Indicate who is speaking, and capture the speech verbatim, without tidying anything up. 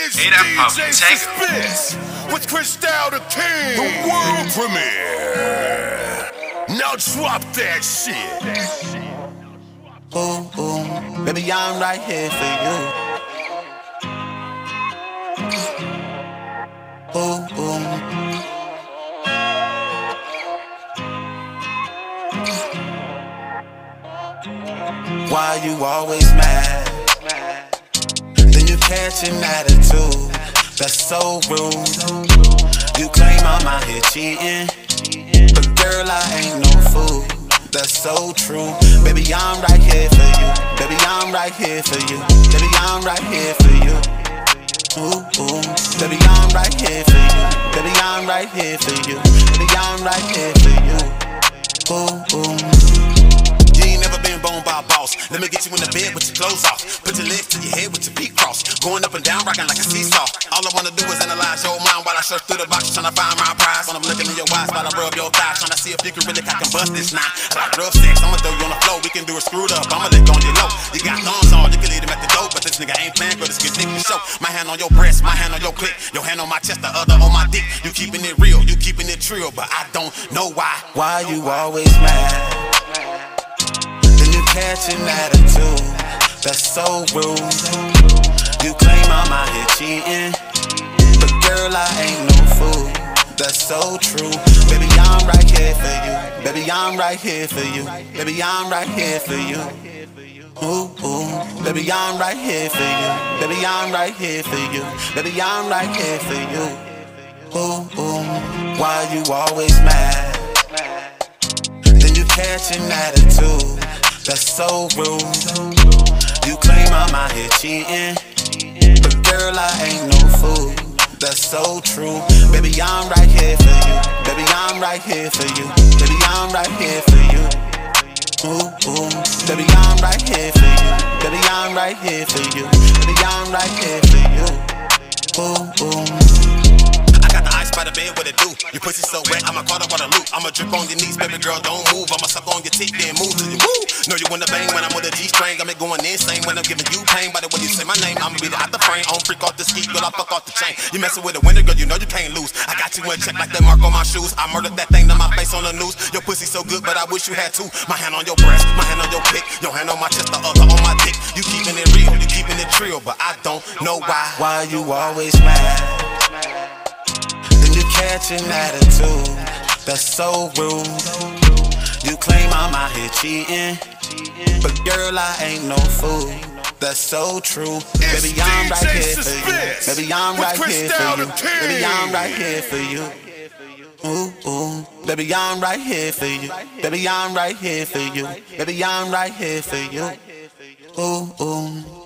Speaker 1: Hey, that D J Suspense with Khristyle the King, the world premiere. Now drop that shit.
Speaker 2: Ooh, ooh, baby, I'm right here for you. Ooh, ooh. Why you always mad? Then you catch an attitude that's so rude. You claim I'm out here cheating, but girl, I ain't no fool. That's so true. Baby, I'm right here for you. Baby, I'm right here for you. Baby, I'm right here for you. Ooh, ooh. Baby, I'm right here for you. Baby, I'm right here for you. Baby, I'm right here for you. Ooh, ooh. You ain't never been born by a boss. Let me get you in the bed with your clothes off. Put your legs to your head with your feet crossed. Going up and down, rocking like a seesaw. All I wanna do is analyze your mind while I search through the box, trying to find my prize. When I'm looking in your eyes while I rub your thighs, trying to see if you can really cock and bust this night. I like rough sex, I'ma throw you on the floor. We can do it screwed up, I'ma let go on your low. You got thumbs on, you can leave them at the door, but this nigga ain't playing, but it's get dick to show. My hand on your breast, my hand on your clit, your hand on my chest, the other on my dick. You keeping it real, you keeping it trill, but I don't know why. Why you always mad? Then you catch an attitude that's so rude. You claim I'm out here cheating, but girl, I ain't no fool. That's so true. Baby, I'm right here for you. Baby, I'm right here for you. Baby, I'm right here for you. Ooh, ooh. Baby, I'm right here for you. Baby, I'm right here for you. Baby, I'm right here for you. Ooh, ooh. Why you always mad? Then you catch an attitude that's so rude. You claim I'm out here cheating, but girl, I ain't no fool. That's so true. Baby, I'm right here for you. Baby, I'm right here for you. Baby, I'm right here for you. Ooh, ooh. Baby, I'm right here for you. Baby, I'm right here for you. Baby, I'm right here for you. Ooh, ooh. I got the ice by the bed, what it do? Your pussy so wet, I'ma caught up on a loop. I'ma drip on your knees, baby girl, don't move. I'ma suck on your teeth, then move to you. Woo! Know you wanna bang when I'm with a G-string. I'm going insane when I'm giving you pain. By the way you say my name, I'ma be out the frame. I don't freak off the ski, girl, I fuck off the chain. You messing with a winner, girl, you know you can't lose. I got you in check like that mark on my shoes. I murdered that thing to my face on the news. Your pussy so good, but I wish you had two. My hand on your breast, my hand on your dick, your hand on my chest, the other on my dick. You keeping it real, you keeping it trill, but I don't know why. Why you always mad? Then you catch an attitude that's so rude. You claim I'm out here cheating, but girl, I ain't no fool. That's so true. Baby, I'm right here for you. Baby, I'm right here for you. Baby, I'm right here for you. Ooh, ooh. Baby, I'm right here for you. Baby, I'm right here for you. Baby, I'm right here for you. Ooh, ooh.